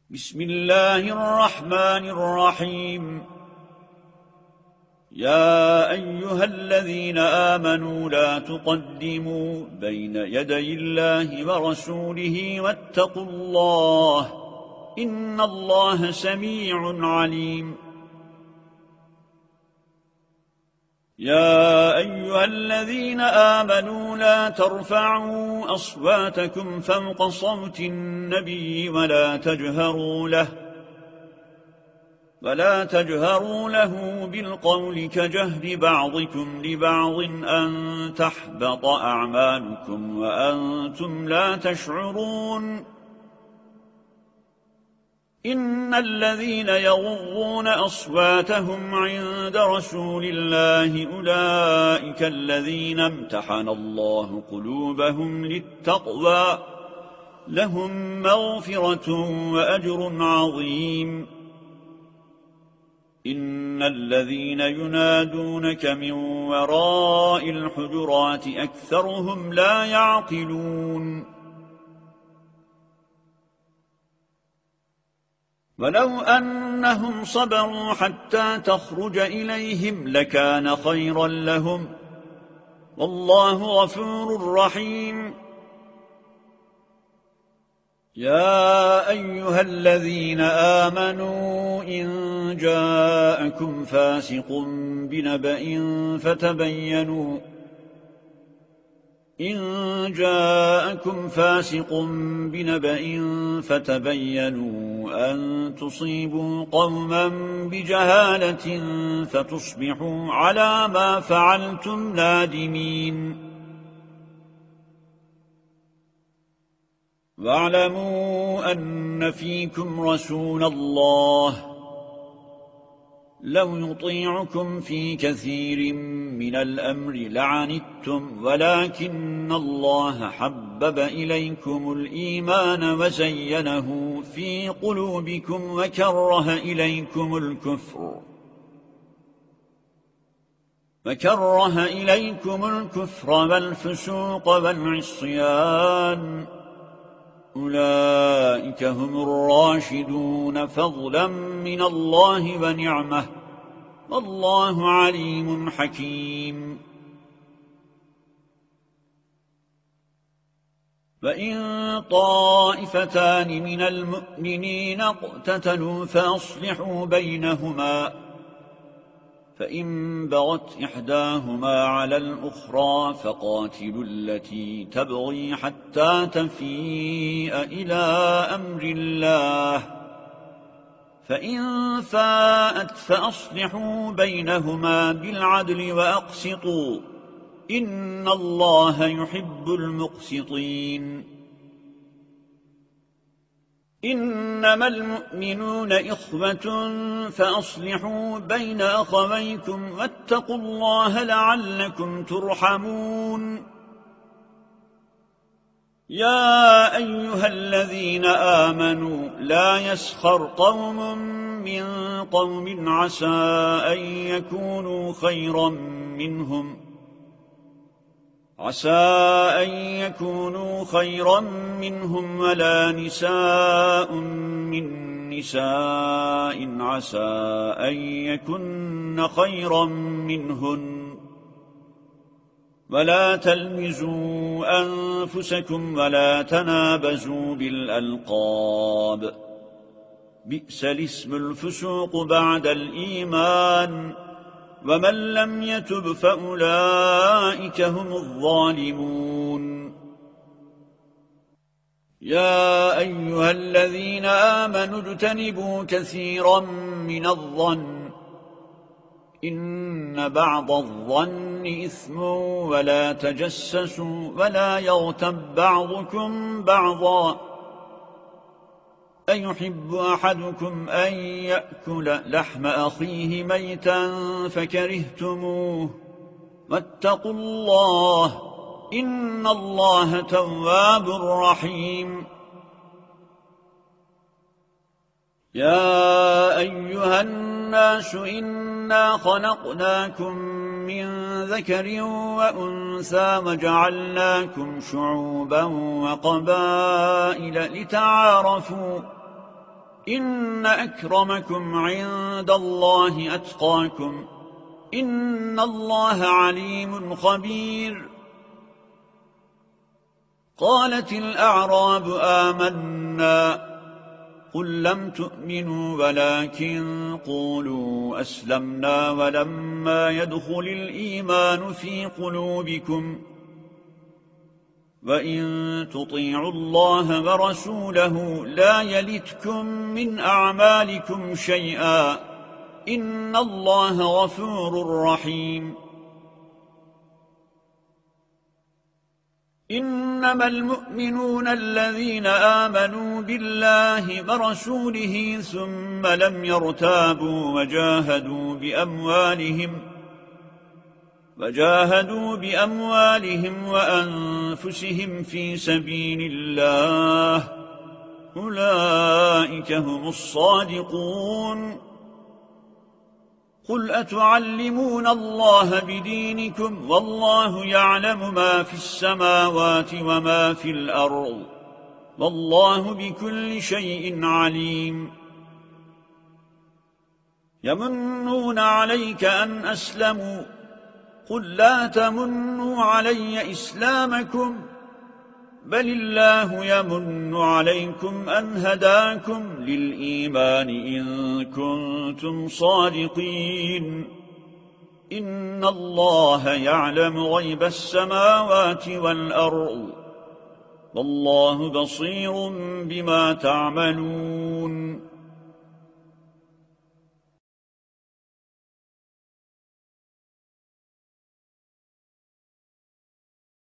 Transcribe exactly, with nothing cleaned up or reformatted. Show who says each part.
Speaker 1: بسم الله الرحمن الرحيم. يا أيها الذين آمنوا لا تقدموا بين يدي الله ورسوله واتقوا الله إن الله سميع عليم. يا أيها الذين آمنوا لا ترفعوا أصواتكم فوق صوت النبي ولا تجهروا له ولا تجهروا له بالقول كجهر بعضكم لبعض أن تحبط أعمالكم وأنتم لا تشعرون. إن الذين يغضون أصواتهم عند رسول الله أولئك الذين امتحن الله قلوبهم للتقوى لهم مغفرة وأجر عظيم. إن الذين ينادونك من وراء الحجرات أكثرهم لا يعقلون. ولو أنهم صبروا حتى تخرج إليهم لكان خيرا لهم والله غفور رحيم. يا أيها الذين آمنوا إن جاءكم فاسق بنبأ فتبينوا إن جاءكم فاسق بنبأ فتبينوا أن تصيبوا قوما بجهالة فتصبحوا على ما فعلتم نادمين. واعلموا أن فيكم رسول الله لو يطيعكم في كثير من الأمر لعنتم ولكن الله حبب إليكم الإيمان وزينه في قلوبكم وكره إليكم الكفر وكره إليكم الكفر والفسوق والعصيان أولئك هم الراشدون فضلا من الله ونعمه والله عليم حكيم. وإن طائفتان من المؤمنين اقتتلوا فأصلحوا بينهما فإن بغت إحداهما على الأخرى فقاتلوا التي تبغي حتى تفيء إلى أمر الله فإن فاءت فأصلحوا بينهما بالعدل وأقسطوا إن الله يحب المقسطين. إنما المؤمنون إخوة فأصلحوا بين أخويكم واتقوا الله لعلكم ترحمون. يا أيها الذين آمنوا لا يسخر قوم من قوم عسى أن يكونوا خيرا منهم عسى أن يكونوا خيرا منهم ولا نساء من نساء عسى أن يكن خيرا منهن ولا تلمزوا أنفسكم ولا تنابزوا بالألقاب بئس الاسم الفسوق بعد الإيمان ومن لم يتب فأولئك هم الظالمون. يا أيها الذين آمنوا اجتنبوا كثيرا من الظن إن بعض الظن إثم ولا تجسسوا ولا يغتب بعضكم بعضا أيحب أحدكم أن يأكل لحم أخيه ميتا فكرهتموه واتقوا الله إن الله تواب رحيم. يا أيها الناس إنا خلقناكم من ذكر وأنثى وجعلناكم شعوبا وقبائل لتعارفوا إن أكرمكم عند الله أتقاكم إن الله عليم خبير. قالت الأعراب آمنا قل لم تؤمنوا ولكن قولوا أسلمنا ولما يدخل الإيمان في قلوبكم وإن تطيعوا الله ورسوله لا يلتكم من أعمالكم شيئا إن الله غفور رحيم. إنما المؤمنون الذين آمنوا بالله ورسوله ثم لم يرتابوا وجاهدوا بأموالهم وجاهدوا بأموالهم وأنفسهم في سبيل الله أولئك هم الصادقون. قل أتعلمون الله بدينكم والله يعلم ما في السماوات وما في الأرض والله بكل شيء عليم. يمنون عليك أن أسلموا قل لا تمنوا علي إسلامكم بل الله يمن عليكم أن هداكم للإيمان إن كنتم صادقين. إن الله يعلم غيب السماوات والأرض والله بصير بما تعملون.